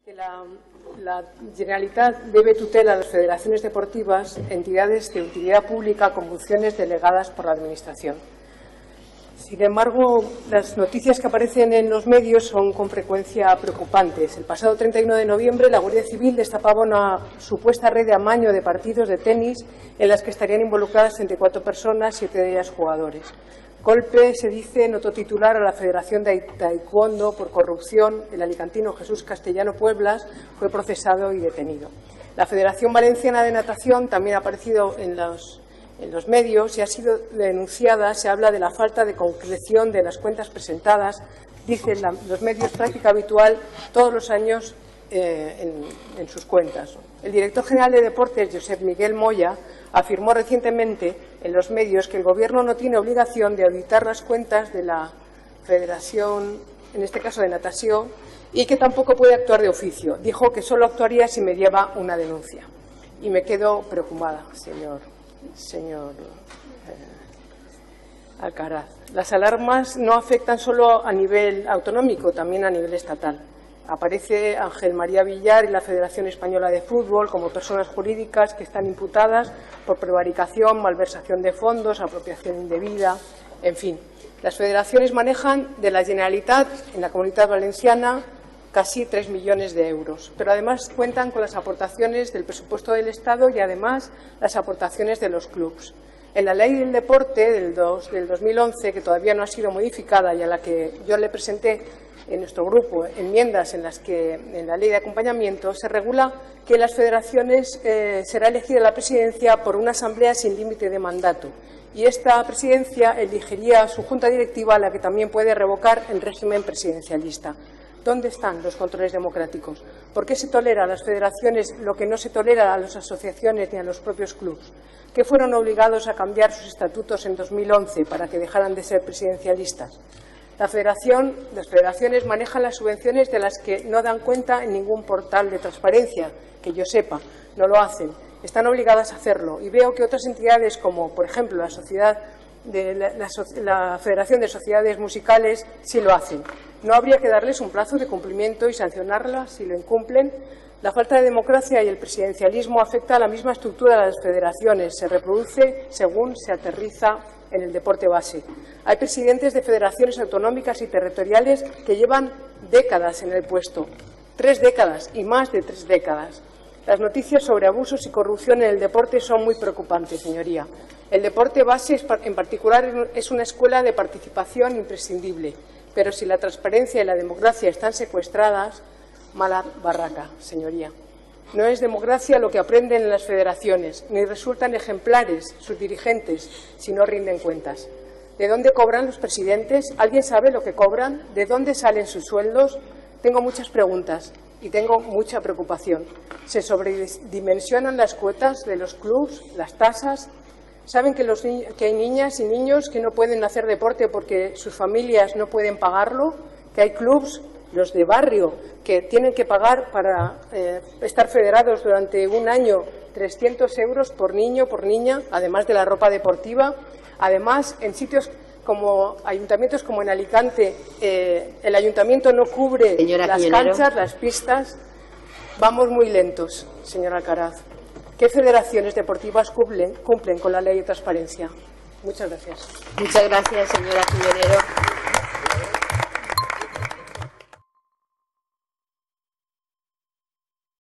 Que la Generalitat debe tutela a las federaciones deportivas, entidades de utilidad pública con funciones delegadas por la Administración. Sin embargo, las noticias que aparecen en los medios son con frecuencia preocupantes. El pasado 31 de noviembre, la Guardia Civil destapaba una supuesta red de amaño de partidos de tenis en las que estarían involucradas 34 personas, 7 de ellas jugadores. Golpe, se dice, notó titular a la Federación de Taekwondo por corrupción. El alicantino Jesús Castellano Pueblas fue procesado y detenido. La Federación Valenciana de Natación también ha aparecido en los medios y ha sido denunciada. Se habla de la falta de concreción de las cuentas presentadas, dicen los medios, práctica habitual todos los años en sus cuentas. El director general de Deportes, Josep Miguel Moya, afirmó recientemente en los medios que el Gobierno no tiene obligación de auditar las cuentas de la Federación, en este caso de natación, y que tampoco puede actuar de oficio. Dijo que solo actuaría si mediaba una denuncia. Y me quedo preocupada, señor Alcaraz. Las alarmas no afectan solo a nivel autonómico, también a nivel estatal. Aparece Ángel María Villar y la Federación Española de Fútbol como personas jurídicas que están imputadas por prevaricación, malversación de fondos, apropiación indebida, en fin. Las federaciones manejan de la Generalitat en la Comunitat Valenciana casi 3 millones de euros, pero además cuentan con las aportaciones del presupuesto del Estado y además las aportaciones de los clubes. En la Ley del Deporte del 2011, que todavía no ha sido modificada y a la que yo le presenté en nuestro grupo enmiendas en las que en la ley de acompañamiento se regula que en las federaciones será elegida la presidencia por una asamblea sin límite de mandato y esta presidencia elegiría su junta directiva, a la que también puede revocar el régimen presidencialista. ¿Dónde están los controles democráticos? ¿Por qué se tolera a las federaciones lo que no se tolera a las asociaciones ni a los propios clubes, que fueron obligados a cambiar sus estatutos en 2011 para que dejaran de ser presidencialistas? Las federaciones manejan las subvenciones de las que no dan cuenta en ningún portal de transparencia, que yo sepa, no lo hacen. Están obligadas a hacerlo y veo que otras entidades, como por ejemplo la Federación de Sociedades Musicales, sí lo hacen. ¿No habría que darles un plazo de cumplimiento y sancionarlas si lo incumplen? La falta de democracia y el presidencialismo afecta a la misma estructura de las federaciones. Se reproduce según se aterriza en el deporte base. Hay presidentes de federaciones autonómicas y territoriales que llevan décadas en el puesto, 3 décadas y más de 3 décadas. Las noticias sobre abusos y corrupción en el deporte son muy preocupantes, señoría. El deporte base, en particular, es una escuela de participación imprescindible, pero si la transparencia y la democracia están secuestradas, mala barraca, señoría. No es democracia lo que aprenden en las federaciones, ni resultan ejemplares sus dirigentes si no rinden cuentas. ¿De dónde cobran los presidentes? ¿Alguien sabe lo que cobran? ¿De dónde salen sus sueldos? Tengo muchas preguntas y tengo mucha preocupación. ¿Se sobredimensionan las cuotas de los clubes, las tasas? ¿Saben que hay niñas y niños que no pueden hacer deporte porque sus familias no pueden pagarlo? ¿Que hay clubes, los de barrio, que tienen que pagar para estar federados durante un año 300 euros por niño, por niña, además de la ropa deportiva? Además, en sitios como ayuntamientos como en Alicante, el ayuntamiento no cubre las canchas, las pistas. Vamos muy lentos, señor Alcaraz. ¿Qué federaciones deportivas cumplen con la ley de transparencia? Muchas gracias. Muchas gracias, señora Quiñonero.